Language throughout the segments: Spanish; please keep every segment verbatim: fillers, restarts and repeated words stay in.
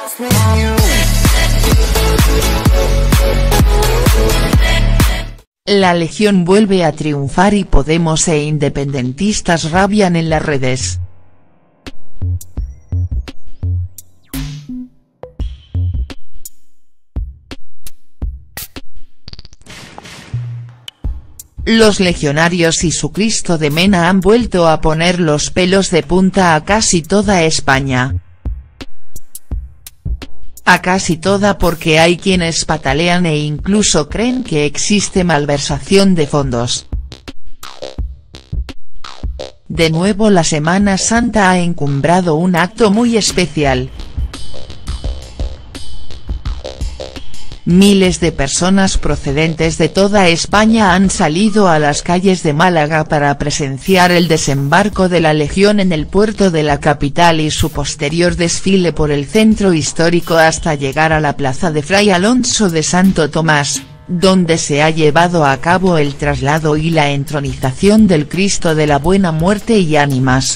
La Legión vuelve a triunfar y Podemos e independentistas rabian en las redes. Los legionarios y su Cristo de Mena han vuelto a poner los pelos de punta a casi toda España. A casi toda, porque hay quienes patalean e incluso creen que existe malversación de fondos. De nuevo la Semana Santa ha encumbrado un acto muy especial. Miles de personas procedentes de toda España han salido a las calles de Málaga para presenciar el desembarco de la Legión en el puerto de la capital y su posterior desfile por el centro histórico hasta llegar a la plaza de Fray Alonso de Santo Tomás, donde se ha llevado a cabo el traslado y la entronización del Cristo de la Buena Muerte y Ánimas.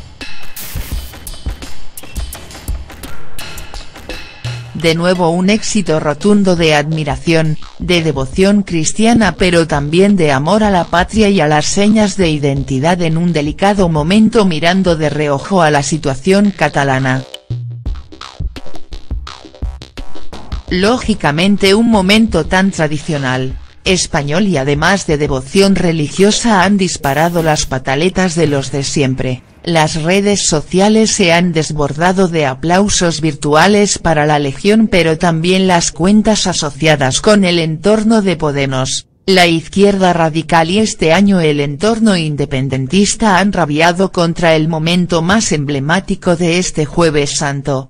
De nuevo un éxito rotundo de admiración, de devoción cristiana, pero también de amor a la patria y a las señas de identidad en un delicado momento, mirando de reojo a la situación catalana. Lógicamente un momento tan tradicional, español y además de devoción religiosa han disparado las pataletas de los de siempre. Las redes sociales se han desbordado de aplausos virtuales para la Legión, pero también las cuentas asociadas con el entorno de Podemos, la izquierda radical y este año el entorno independentista han rabiado contra el momento más emblemático de este Jueves Santo.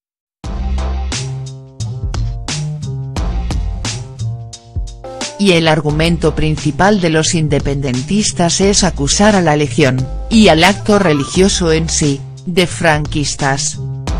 Y el argumento principal de los independentistas es acusar a la Legión, y al acto religioso en sí, de franquistas.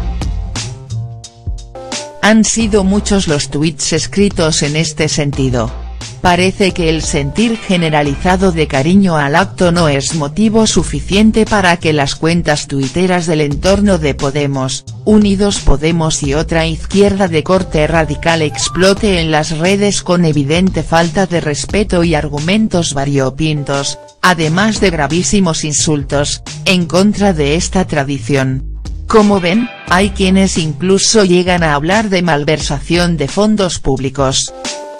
Han sido muchos los tuits escritos en este sentido. Parece que el sentir generalizado de cariño al acto no es motivo suficiente para que las cuentas tuiteras del entorno de Podemos, Unidos Podemos y otra izquierda de corte radical explote en las redes con evidente falta de respeto y argumentos variopintos, además de gravísimos insultos, en contra de esta tradición. Como ven, hay quienes incluso llegan a hablar de malversación de fondos públicos.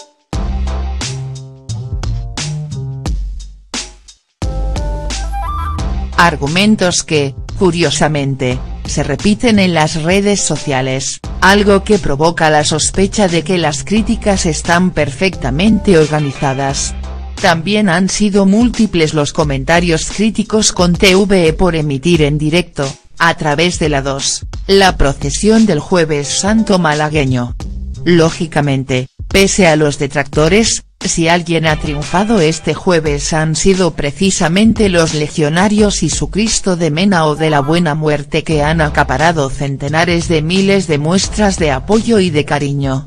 Argumentos que, curiosamente, se repiten en las redes sociales, algo que provoca la sospecha de que las críticas están perfectamente organizadas. También han sido múltiples los comentarios críticos con T V E por emitir en directo, a través de la dos, la procesión del Jueves Santo malagueño. Lógicamente, pese a los detractores, si alguien ha triunfado este jueves han sido precisamente los legionarios y su Cristo de Mena o de la Buena Muerte, que han acaparado centenares de miles de muestras de apoyo y de cariño.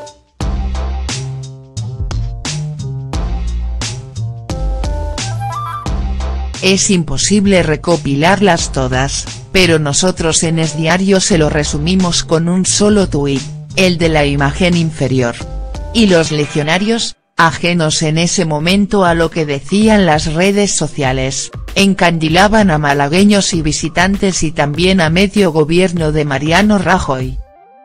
Es imposible recopilarlas todas, pero nosotros en Es Diario se lo resumimos con un solo tuit, el de la imagen inferior. Y los legionarios, ajenos en ese momento a lo que decían las redes sociales, encandilaban a malagueños y visitantes y también a medio gobierno de Mariano Rajoy.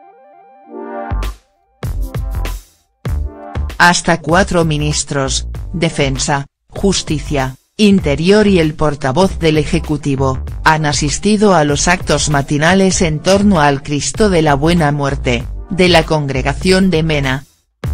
Hasta cuatro ministros, Defensa, Justicia, Interior y el portavoz del Ejecutivo, han asistido a los actos matinales en torno al Cristo de la Buena Muerte, de la Congregación de Mena.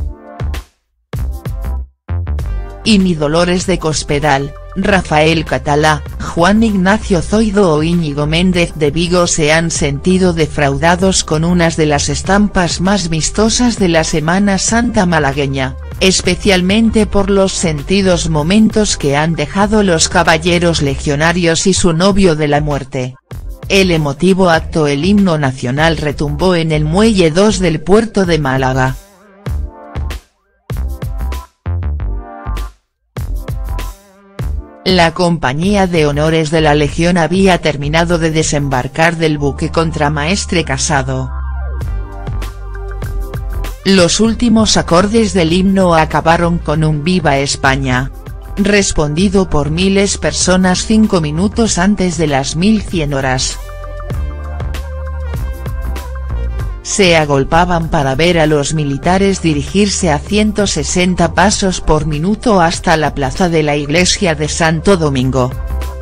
Y ni Dolores de Cospedal, Rafael Catalá, Juan Ignacio Zoido o Íñigo Méndez de Vigo se han sentido defraudados con unas de las estampas más vistosas de la Semana Santa malagueña, especialmente por los sentidos momentos que han dejado los caballeros legionarios y su novio de la muerte. El emotivo acto, el himno nacional retumbó en el Muelle dos del puerto de Málaga. La Compañía de Honores de la Legión había terminado de desembarcar del buque Contramaestre Casado. Los últimos acordes del himno acabaron con un Viva España, respondido por miles de personas cinco minutos antes de las mil cien horas. Se agolpaban para ver a los militares dirigirse a ciento sesenta pasos por minuto hasta la plaza de la iglesia de Santo Domingo.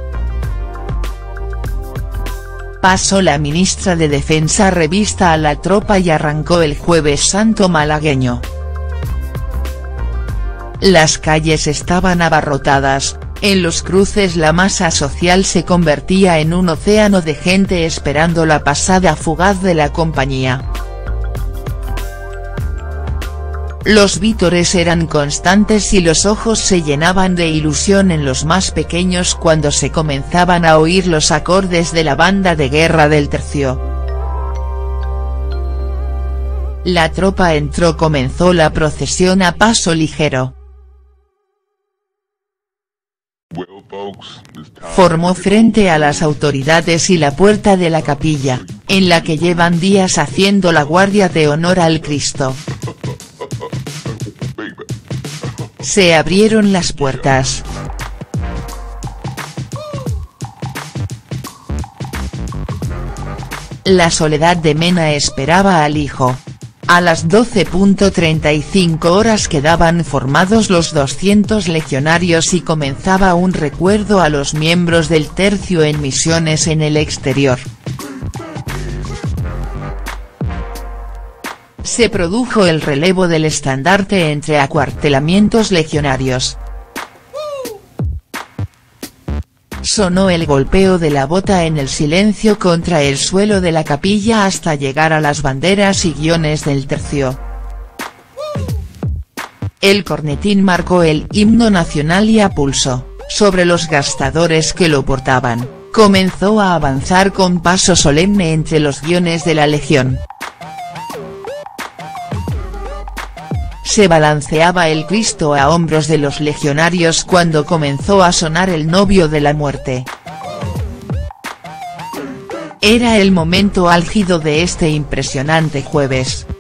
Pasó la ministra de Defensa revista a la tropa y arrancó el Jueves Santo malagueño. Las calles estaban abarrotadas, en los cruces la masa social se convertía en un océano de gente esperando la pasada fugaz de la compañía. Los vítores eran constantes y los ojos se llenaban de ilusión en los más pequeños cuando se comenzaban a oír los acordes de la banda de guerra del tercio. La tropa entró, comenzó la procesión a paso ligero. Formó frente a las autoridades y la puerta de la capilla, en la que llevan días haciendo la guardia de honor al Cristo. Se abrieron las puertas. La Soledad de Mena esperaba al hijo. A las doce treinta y cinco horas quedaban formados los doscientos legionarios y comenzaba un recuerdo a los miembros del tercio en misiones en el exterior. Se produjo el relevo del estandarte entre acuartelamientos legionarios. Sonó el golpeo de la bota en el silencio contra el suelo de la capilla hasta llegar a las banderas y guiones del tercio. El cornetín marcó el himno nacional y a pulso, sobre los gastadores que lo portaban, comenzó a avanzar con paso solemne entre los guiones de la legión. Se balanceaba el Cristo a hombros de los legionarios cuando comenzó a sonar el novio de la muerte. Era el momento álgido de este impresionante jueves.